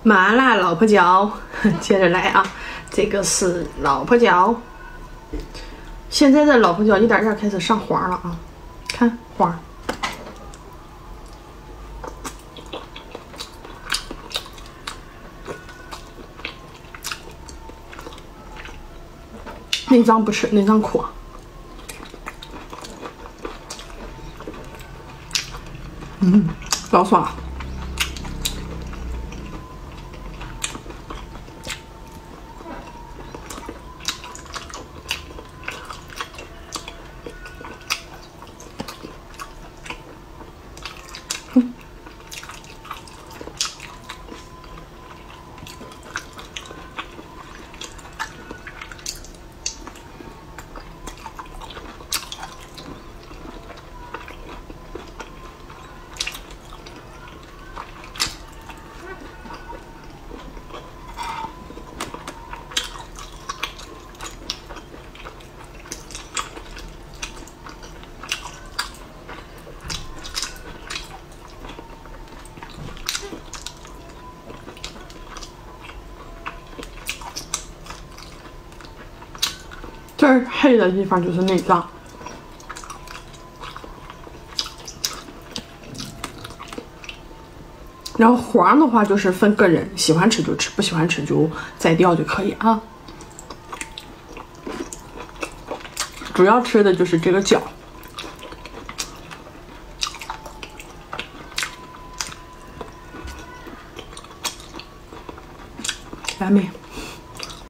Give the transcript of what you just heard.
麻辣老婆饺，接着来啊！这个是老婆饺，现在的老婆饺一点点开始上黄了啊，看黄。内脏不吃，内脏苦。老爽了。这儿黑的地方就是内脏，然后黄的话就是分个人，喜欢吃就吃，不喜欢吃就摘掉就可以啊。主要吃的就是这个饺。